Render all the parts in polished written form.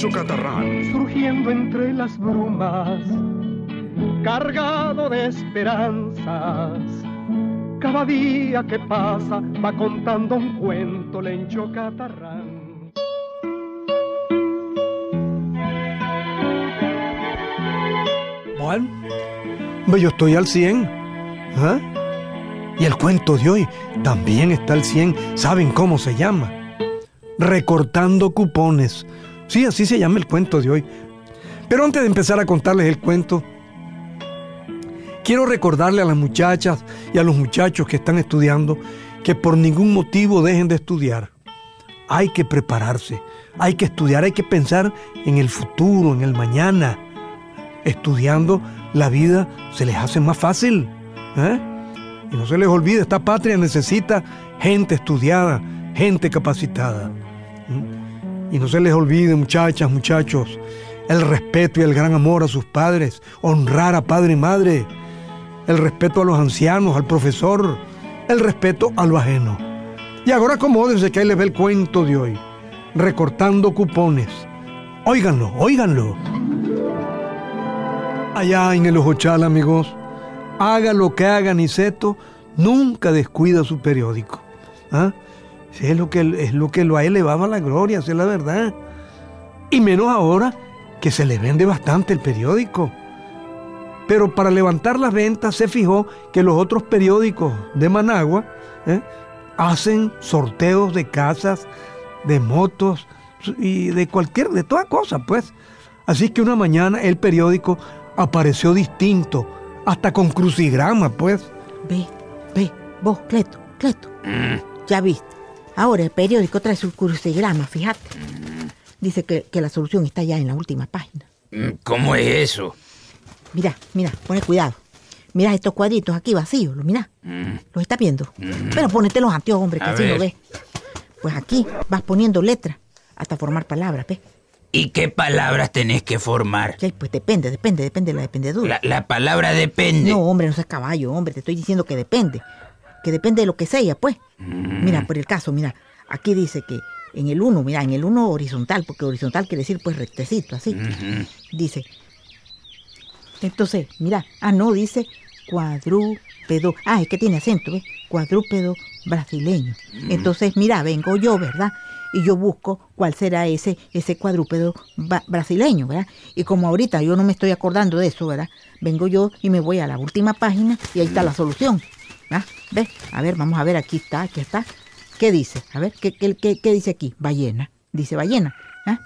Alfonso Catarrán. Surgiendo entre las brumas, cargado de esperanzas, cada día que pasa va contando un cuento Lencho Catarrán. Bueno, yo estoy al 100. ¿Ah? Y el cuento de hoy también está al 100. ¿Saben cómo se llama? Recortando cupones. Sí, así se llama el cuento de hoy. Pero antes de empezar a contarles el cuento, quiero recordarle a las muchachas y a los muchachos que están estudiando que por ningún motivo dejen de estudiar. Hay que prepararse, hay que estudiar, hay que pensar en el futuro, en el mañana. Estudiando, la vida se les hace más fácil. Y no se les olvide, esta patria necesita gente estudiada, gente capacitada. Y no se les olvide, muchachas, muchachos, el respeto y el gran amor a sus padres, honrar a padre y madre, el respeto a los ancianos, al profesor, el respeto a lo ajeno. Y ahora acomódense que ahí les ve el cuento de hoy, recortando cupones. Óiganlo, óiganlo. Allá en el Ojotchal, amigos, haga lo que haga Niceto, nunca descuida su periódico. Sí, es lo que lo ha elevado a la gloria, esa es la verdad. Y menos ahora que se le vende bastante el periódico. Pero para levantar las ventas se fijó que los otros periódicos de Managua hacen sorteos de casas, de motos y de toda cosa, pues. Así que una mañana el periódico apareció distinto, hasta con crucigrama, pues. Ve, vos, Cleto. Ya viste. Ahora el periódico trae su crucigrama, fíjate. Dice que la solución está ya en la última página. ¿Cómo es eso? Mira, pone cuidado. Mira estos cuadritos aquí vacíos, mira. ¿Los estás viendo? Pero ponete los anteojos, hombre, que así lo ves. Pues aquí vas poniendo letras hasta formar palabras, ¿ves? ¿Y qué palabras tenés que formar? Sí, pues depende de la dependedura. La palabra depende. No, hombre, no seas caballo, hombre, te estoy diciendo que depende. Que depende de lo que sea, pues. Mira, por el caso, mira, aquí dice que en el 1, mira, en el 1 horizontal, porque horizontal quiere decir pues rectecito, así. Dice, entonces, mira, no, dice cuadrúpedo. Es que tiene acento, ¿ves? Cuadrúpedo brasileño. Entonces, mira, vengo yo, ¿verdad? Y yo busco cuál será ese cuadrúpedo brasileño, ¿verdad? Y como ahorita yo no me estoy acordando de eso, ¿verdad? Vengo yo y me voy a la última página y ahí está la solución. ¿Ves? A ver, vamos a ver, aquí está. ¿Qué dice? A ver, ¿qué dice aquí? Ballena. Dice ballena.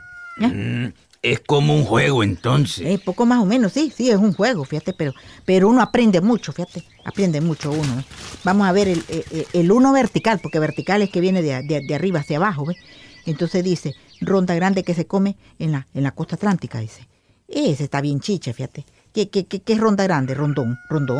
Es como un juego, entonces. Poco más o menos, sí, es un juego, fíjate, pero uno aprende mucho, fíjate. Aprende mucho uno. Vamos a ver el 1 vertical, porque vertical es que viene de arriba hacia abajo, ¿ves? Entonces dice, ronda grande que se come en la costa atlántica, dice. Ese está bien chiche, fíjate. ¿Qué es ronda grande? Rondón.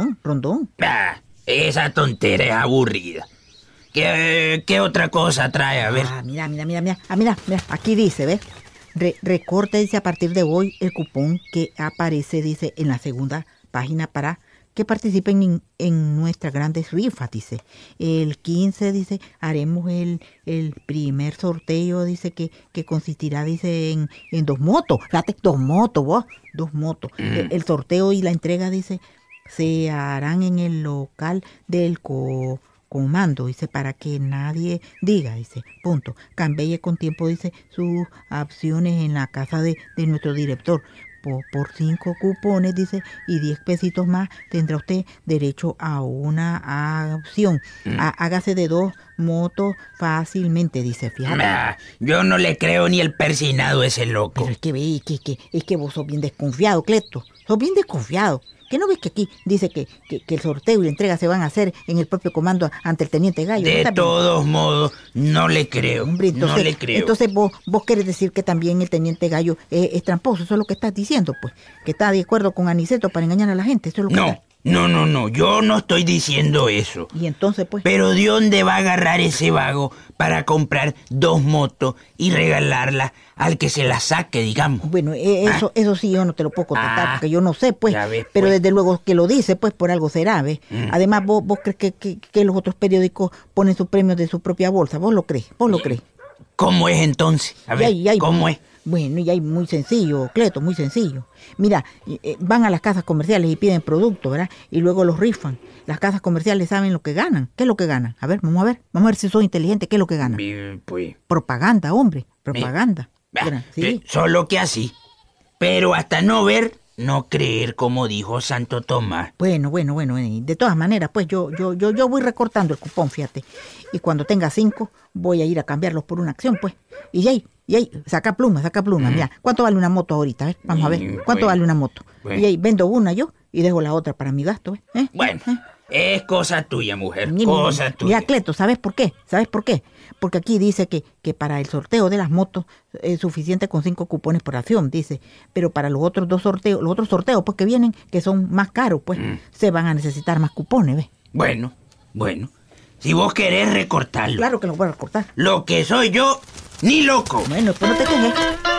Esa tontera es aburrida. ¿Qué otra cosa trae? A ver. Mira. Mira, aquí dice, ¿ves? Recorta, dice, a partir de hoy el cupón que aparece, dice, en la segunda página para que participen en nuestras grandes rifas, dice. El 15, dice, haremos el primer sorteo, dice, que consistirá, dice, en 2 motos. Date 2 motos, vos. 2 motos. El sorteo y la entrega, dice, se harán en el local del comando, dice, para que nadie diga, dice, punto. Cambie con tiempo, dice, sus opciones en la casa de nuestro director. Por 5 cupones, dice, y 10 pesitos más, tendrá usted derecho a una opción. Hágase de 2 motos fácilmente, dice, fíjate. Yo no le creo ni el persinado a ese loco. Pero es que vos sos bien desconfiado, Cleto. Sos bien desconfiado. ¿Qué no ves que aquí dice que el sorteo y la entrega se van a hacer en el propio comando ante el teniente Gallo? De todos modos, no le creo. Hombre, entonces, no le creo. Entonces vos querés decir que también el teniente Gallo es tramposo. Eso es lo que estás diciendo, pues. Que está de acuerdo con Aniceto para engañar a la gente. Eso es lo que No, yo no estoy diciendo eso. Y entonces, pues... Pero ¿de dónde va a agarrar ese vago para comprar 2 motos y regalarlas al que se las saque, digamos? Bueno, eso sí yo no te lo puedo contestar, porque yo no sé, pues. Ves, pero pues, desde luego que lo dice, pues, por algo será, ¿ves? Además, ¿vos crees que los otros periódicos ponen sus premios de su propia bolsa? ¿Vos lo crees? ¿Vos lo crees? ¿Cómo es entonces? A ver, ¿cómo es? Bueno, y ahí muy sencillo, Cleto, muy sencillo. Mira, van a las casas comerciales y piden productos, ¿verdad? Y luego los rifan. Las casas comerciales saben lo que ganan. ¿Qué es lo que ganan? A ver si soy inteligente, ¿qué es lo que ganan? Pues... Propaganda, hombre, propaganda. Sí. Solo que así. Pero hasta no ver, no creer, como dijo Santo Tomás. Bueno. De todas maneras, pues yo voy recortando el cupón, fíjate. Y cuando tenga 5, voy a ir a cambiarlos por una acción, pues. Y ahí, saca pluma. Mira, ¿cuánto vale una moto ahorita? A ver, vamos a ver, ¿cuánto vale una moto? Y ahí vendo una yo y dejo la otra para mi gasto, ¿eh? Bueno, es cosa tuya, mujer, cosa tuya. Mira, Cleto, ¿sabes por qué? Porque aquí dice que para el sorteo de las motos es suficiente con 5 cupones por acción, dice. Pero para los otros sorteos, pues que vienen, que son más caros, pues, se van a necesitar más cupones, ¿ves? Bueno. Si vos querés recortarlo. Claro que lo voy a recortar. Lo que soy yo, ni loco. Bueno, pues no te quejes.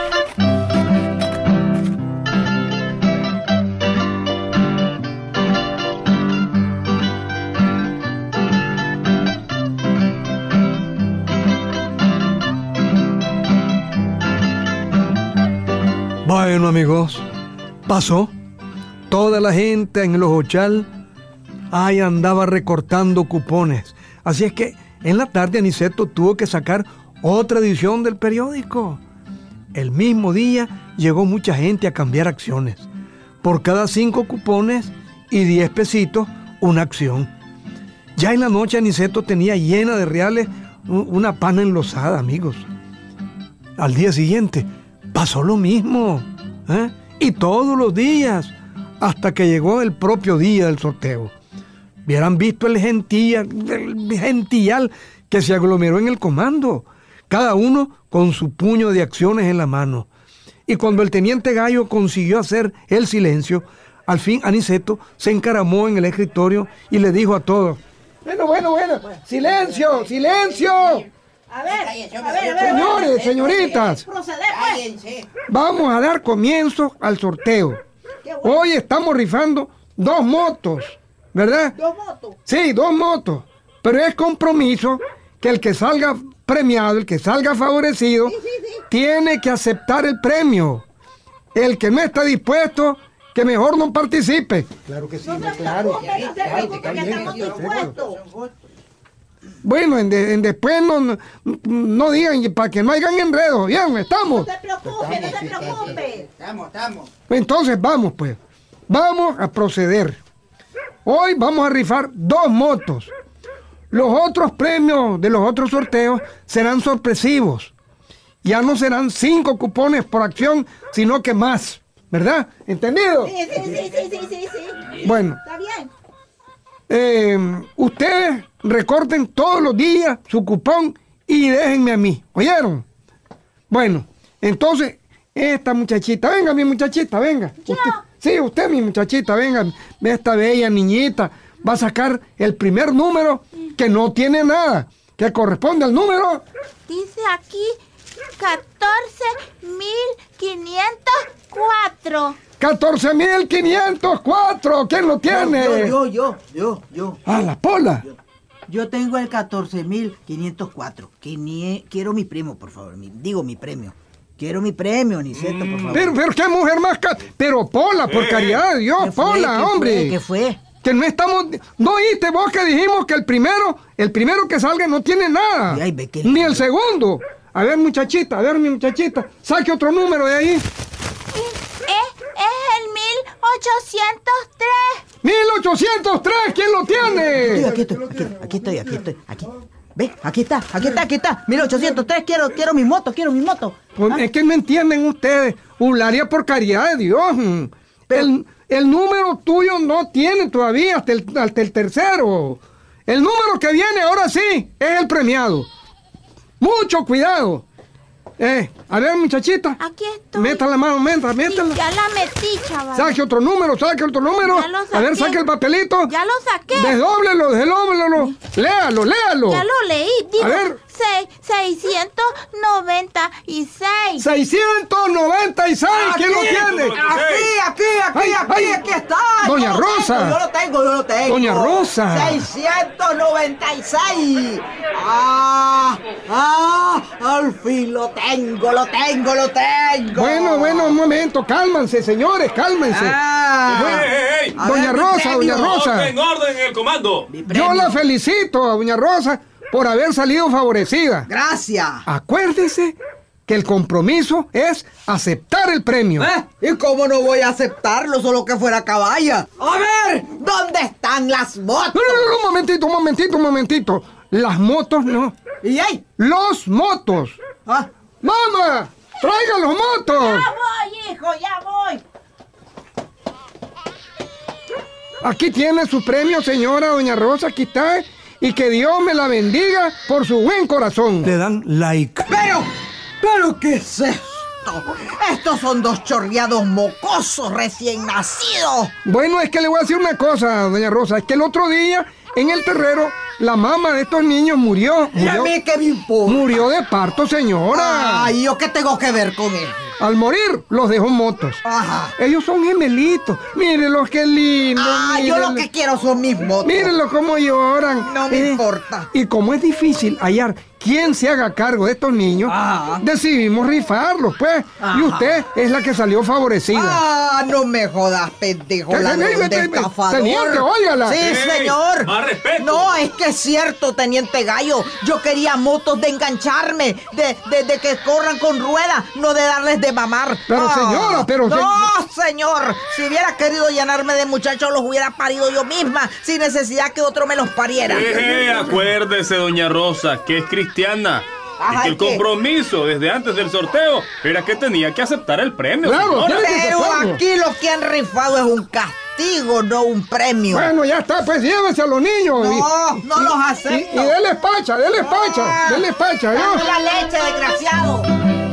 Bueno, amigos, pasó. Toda la gente en los ochal ahí andaba recortando cupones. Así es que en la tarde Aniceto tuvo que sacar otra edición del periódico. El mismo día llegó mucha gente a cambiar acciones. Por cada 5 cupones y 10 pesitos, una acción. Ya en la noche Aniceto tenía llena de reales una pana enlosada, amigos. Al día siguiente pasó lo mismo, ¿eh? Y todos los días, hasta que llegó el propio día del sorteo. Hubieran visto el gentillal que se aglomeró en el comando, cada uno con su puño de acciones en la mano. Y cuando el teniente Gallo consiguió hacer el silencio, al fin Aniceto se encaramó en el escritorio y le dijo a todos: Bueno, silencio. A ver, Señores, señoritas, vamos a dar comienzo al sorteo. Hoy estamos rifando 2 motos, ¿verdad? 2 motos. Sí, 2 motos. Pero es compromiso que el que salga premiado, el que salga favorecido, tiene que aceptar el premio. El que no está dispuesto, que mejor no participe. Claro que sí, claro. Bueno, después no digan, para que no hayan enredos. Bien, ¿estamos? No se preocupe. Estamos. Entonces vamos a proceder. Hoy vamos a rifar 2 motos. Los otros premios de los otros sorteos serán sorpresivos. Ya no serán 5 cupones por acción, sino que más. ¿Verdad? ¿Entendido? Sí. Bueno. Está bien. Ustedes recorten todos los días su cupón y déjenme a mí. ¿Oyeron? Bueno, entonces, esta muchachita, venga mi muchachita, venga. Usted mi muchachita, venga. Esta bella niñita va a sacar el primer número que no tiene nada, que corresponde al número. Dice aquí 14.504. 14.504. ¿Quién lo tiene? Yo. Ah, la Pola. Yo tengo el 14.504. Quiero mi primo, por favor. Mi premio. Quiero mi premio, Aniceto, por favor. Pero qué mujer más... Pero Pola, por caridad de Dios, Pola, hombre. ¿Qué fue? Que no estamos... ¿No oíste vos que dijimos que el primero que salga no tiene nada? Ay, ve que... Ni el segundo. A ver, mi muchachita, saque otro número de ahí. Es el 1803. ¡1803! ¿Quién lo tiene? Aquí estoy. Ve, aquí está. 1803, quiero mi moto. Pues es que no entienden ustedes. Hablaría por caridad de Dios. Pero el número tuyo no tiene todavía hasta el tercero. El número que viene ahora sí es el premiado. Mucho cuidado. A ver, muchachita. Aquí estoy. Meta la mano, métela. Ya la metí, chaval. Saque otro número. Ya lo saqué. A ver, saque el papelito. Ya lo saqué. Desdóblelo. Léalo. Ya lo leí. Digo, A ver. 696. 696. ¿Quién lo tiene? Aquí está. Doña Rosa. Yo lo tengo. Doña Rosa. 696. Al fin lo tengo. Bueno, un momento, cálmense, señores, cálmense. ¡Ey! Doña Rosa, doña Rosa. Orden en el comando. Yo la felicito a doña Rosa por haber salido favorecida. Gracias. Acuérdese que el compromiso es aceptar el premio. ¿Y cómo no voy a aceptarlo? Solo que fuera caballa. A ver, ¿dónde están las motos? No, un momentito. Las motos no. ¿Y ahí? Los motos. ¡Mamá! ¡Traiga los motos! Ya voy, hijo, ya voy. Aquí tiene su premio, señora doña Rosa, aquí está. Y que Dios me la bendiga por su buen corazón. Le dan like. ¿Pero qué es esto? Estos son dos chorreados mocosos recién nacidos. Bueno, es que le voy a decir una cosa, doña Rosa. Es que el otro día, en el terrero, la mamá de estos niños murió. ¿Y a mí qué me importa? Murió de parto, señora. Ay, ¿yo qué tengo que ver con él? Al morir, los dejó motos. Ajá. Ellos son gemelitos. Mírenlos, qué lindos. Yo lo que quiero son mis motos. Mírenlos cómo lloran. No me importa. Y como es difícil hallar quién se haga cargo de estos niños, decidimos rifarlos, pues. Y usted es la que salió favorecida. No me jodas, pendejo, ladrón de estafador. Teniente, óigala. Sí, señor. Más respeto. No, es que es cierto, teniente Gallo. Yo quería motos de engancharme, de que corran con ruedas, no de darles de mamar. Pero señora, No, señor. Si hubiera querido llenarme de muchachos, los hubiera parido yo misma, sin necesidad que otro me los pariera. Acuérdese, doña Rosa, que es cristiana. Y que el compromiso desde antes del sorteo era que tenía que aceptar el premio. Claro, pero aquí lo que han rifado es un castigo, no un premio. Bueno, ya está, pues llévese a los niños. No los acepto. Y dele pacha. Dame la leche, desgraciado.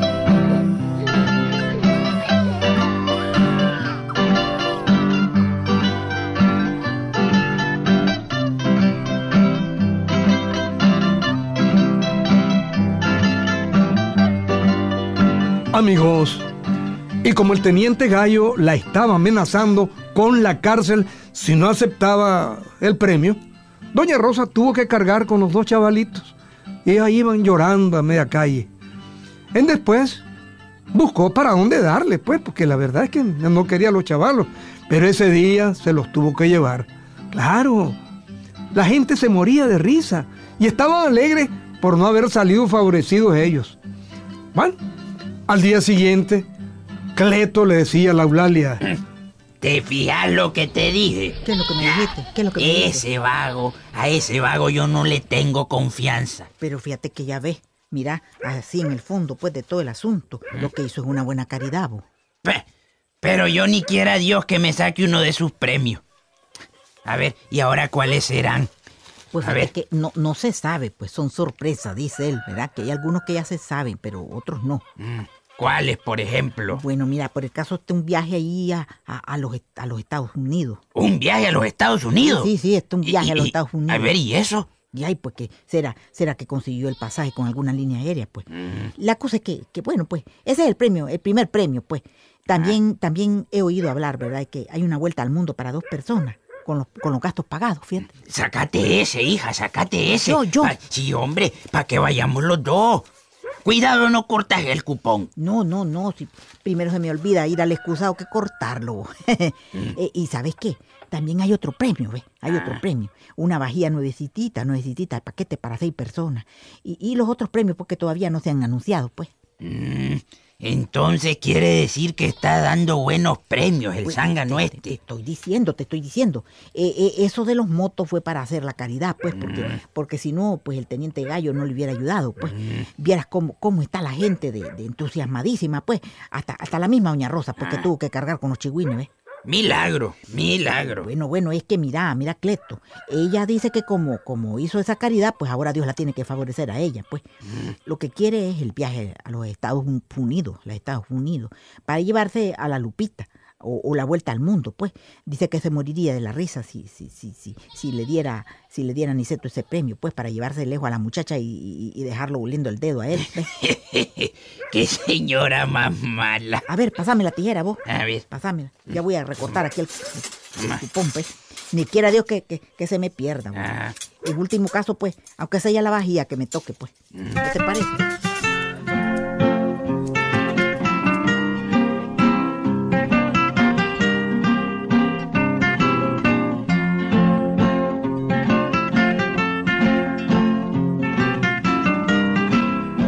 Amigos, y como el teniente Gallo la estaba amenazando con la cárcel si no aceptaba el premio, doña Rosa tuvo que cargar con los dos chavalitos. Ellos iban llorando a media calle. Él después buscó para dónde darle, pues, porque la verdad es que no quería a los chavalos, pero ese día se los tuvo que llevar. Claro, la gente se moría de risa y estaban alegres por no haber salido favorecidos ellos. Bueno, al día siguiente, Cleto le decía a la Eulalia: ¿te fijas lo que te dije? ¿Qué es lo que me dijiste? A ese vago yo no le tengo confianza. Pero fíjate que ya ves, mira, así en el fondo, pues, de todo el asunto, lo que hizo es una buena caridad, vos. Pero yo ni quiera a Dios que me saque uno de sus premios. A ver, ¿y ahora cuáles serán? Pues fíjate que no se sabe, pues son sorpresas, dice él, ¿verdad? Que hay algunos que ya se saben, pero otros no. ¿Cuáles, por ejemplo? Bueno, mira, por el caso de un viaje ahí a los Estados Unidos. ¿Un viaje a los Estados Unidos? Sí, un viaje a los Estados Unidos. A ver, ¿y eso? Y ahí, pues, que será que consiguió el pasaje con alguna línea aérea, pues. La cosa es que, bueno, pues, ese es el premio, el primer premio, pues. También he oído hablar, ¿verdad?, de que hay una vuelta al mundo para 2 personas. Con los gastos pagados, fíjate. Sácate ese, hija, sácate ese. Yo. Sí, hombre, para que vayamos los dos. Cuidado, no cortas el cupón. No, si primero se me olvida ir al excusado que cortarlo. Y ¿sabes qué? También hay otro premio, ¿ves? Hay otro premio. Una vajilla nuevecitita, el paquete para 6 personas. Y los otros premios, porque todavía no se han anunciado, pues. Entonces quiere decir que está dando buenos premios el Pues, zángano este. Te estoy diciendo. Eso de los motos fue para hacer la caridad, pues, porque si no, pues el teniente Gallo no le hubiera ayudado, pues. Vieras cómo está la gente de entusiasmadísima, pues, hasta la misma doña Rosa, porque tuvo que cargar con los chigüines, ¿ves? Milagro. Bueno, es que mira, Cleto. Ella dice que como hizo esa caridad, pues ahora Dios la tiene que favorecer a ella, pues. Lo que quiere es el viaje a los Estados Unidos, para llevarse a la Lupita, o la vuelta al mundo, pues. Dice que se moriría de la risa si le diera Niceto ese premio, pues, para llevarse lejos a la muchacha y dejarlo oliendo el dedo a él, pues. ¡Qué señora más mala! A ver, pásame la tijera, vos. A ver. Pásamela. Ya voy a recortar aquí el cupón, pues. Ni quiera Dios que se me pierda, vos. En último caso, pues, aunque sea la vajilla que me toque, pues. ¿Qué te parece?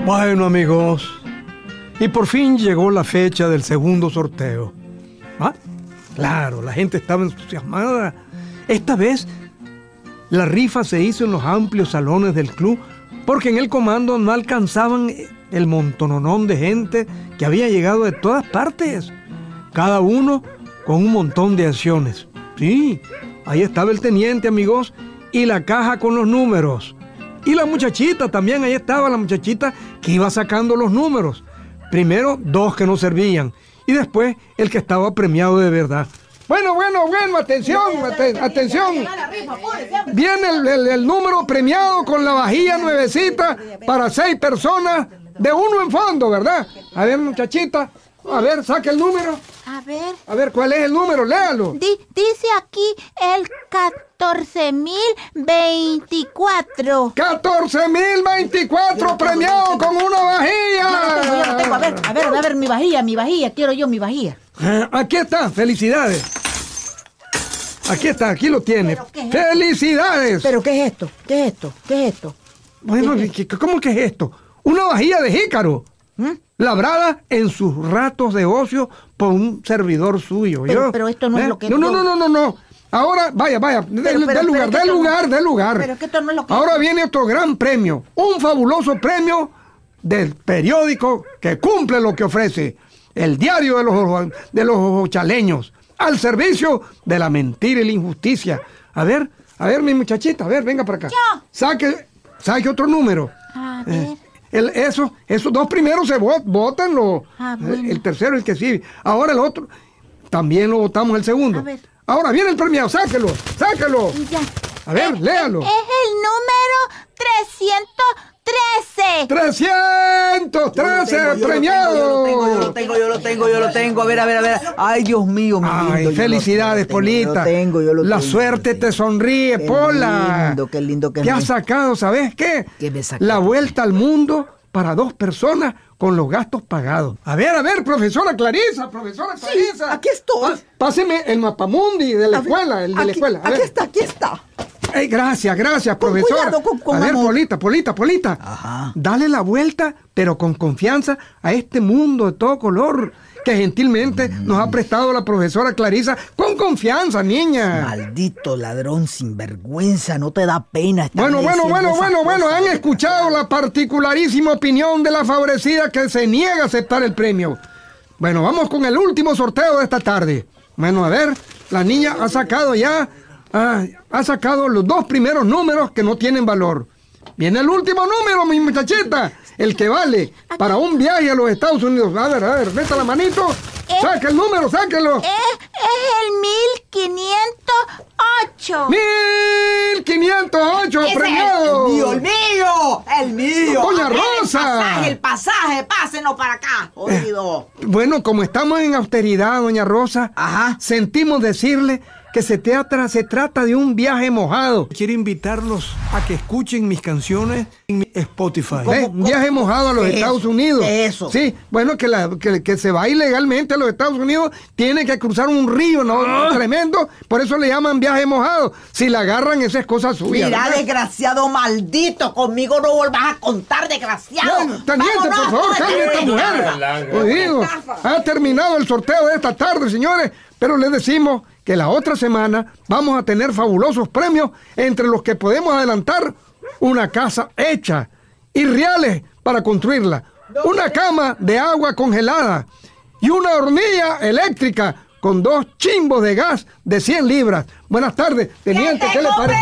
Bueno, amigos, y por fin llegó la fecha del segundo sorteo. ¿Ah? Claro, la gente estaba entusiasmada. Esta vez la rifa se hizo en los amplios salones del club porque en el comando no alcanzaban el montononón de gente que había llegado de todas partes, cada uno con un montón de acciones. Sí, ahí estaba el teniente, amigos, y la caja con los números. Y la muchachita también, ahí estaba la muchachita que iba sacando los números. Primero 2 que no servían y después el que estaba premiado de verdad. Bueno, atención. Viene el número premiado con la vajilla nuevecita para 6 personas de uno en fondo, ¿verdad? A ver, muchachita, a ver, saque el número. A ver, ¿cuál es el número? Léalo. Dice aquí el 14.024. 14.024 premiado con una vajilla. Yo lo tengo. A ver, mi vajilla, quiero yo mi vajilla. Aquí está, felicidades. Aquí está, aquí lo tiene. ¡Felicidades! ¿Pero qué es esto? ¿Qué es esto? Bueno, ¿cómo que es esto? Una vajilla de jícaro. Labrada en sus ratos de ocio por un servidor suyo. Pero esto no es lo que... No. Ahora, vaya, dé lugar. Pero que esto no es lo que... Ahora viene otro gran premio, un fabuloso premio del periódico que cumple lo que ofrece, el diario de los ochaleños, al servicio de la mentira y la injusticia. A ver, mi muchachita, venga para acá. Yo. Saque otro número. A ver. Esos 2 primeros se votan, Bueno. el tercero, el que sigue. Ahora el otro, también lo votamos el segundo. A ver. Ahora viene el premiado, sáquelo. Ya. A ver, léalo. Es el número 313. 313 premiado. Yo lo tengo. A ver. Ay, Dios mío, mi lindo. Ay, felicidades, Polita. Yo lo La tengo. suerte te sonríe, Pola. Qué lindo que Te has sacado, ¿sabes qué? ¿Qué me saqué? La vuelta al mundo para 2 personas con los gastos pagados. A ver, profesora Clarisa. Aquí estoy. Páseme el mapamundi de la escuela, el de la escuela. A ver. Aquí está. Gracias, Con profesora. cuidado, con a ver, amor. Polita. Ajá. Dale la vuelta, pero con confianza, a este mundo de todo color que gentilmente nos ha prestado la profesora Clarisa. Con confianza, niña. Maldito ladrón sinvergüenza, no te da pena estar Bueno, han escuchado la particularísima opinión de la favorecida que se niega a aceptar el premio. Bueno, vamos con el último sorteo de esta tarde. Bueno, a ver, la niña ha sacado los 2 primeros números que no tienen valor. Viene el último número, mi muchachita, el que vale para un viaje a los Estados Unidos. A ver, meta la manito. Saca el número, sáquelo. Es el 1508. 1508 premiado. El mío. Doña Rosa. El pasaje, pásenos para acá. Oído. Bueno, como estamos en austeridad, doña Rosa, Ajá. sentimos decirle que se trata de un viaje mojado. Quiero invitarlos a que escuchen mis canciones en mi Spotify. Un viaje mojado a los Estados Unidos. Eso. Sí, bueno, que se va ilegalmente a los Estados Unidos, tiene que cruzar un río, ¿no? Tremendo, por eso le llaman viaje mojado. Si la agarran, esa es cosa suya. Mira, ¿verdad? desgraciado maldito, conmigo no vuelvas a contar, desgraciado. Bueno, teniente, por favor, cambie a esta mujer. Oído, ha terminado el sorteo de esta tarde, señores, pero les decimos que la otra semana vamos a tener fabulosos premios, entre los que podemos adelantar una casa hecha y reales para construirla, una cama de agua congelada y una hornilla eléctrica con 2 chimbos de gas de 100 libras. Buenas tardes, teniente, ¿qué le parece?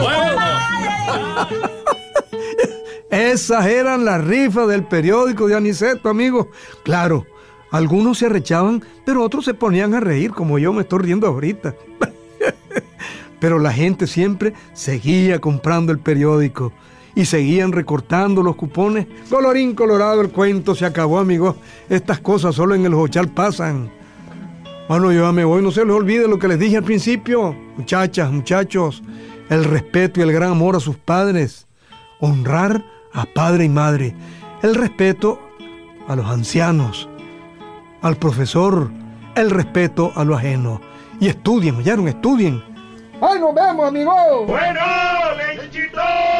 Esas eran las rifas del periódico de Aniceto, amigos. Claro, algunos se arrechaban, pero otros se ponían a reír, como yo me estoy riendo ahorita. Pero la gente siempre seguía comprando el periódico y seguían recortando los cupones. Colorín colorado, el cuento se acabó, amigos. Estas cosas solo en el Jochal pasan. Bueno, yo ya me voy, no se les olvide lo que les dije al principio. Muchachas, muchachos, el respeto y el gran amor a sus padres. Honrar a padre y madre. El respeto a los ancianos, al profesor, el respeto a lo ajeno. Y estudien, ¿oyeron? Estudien. ¡Ay, nos vemos, amigos! Bueno, lechito.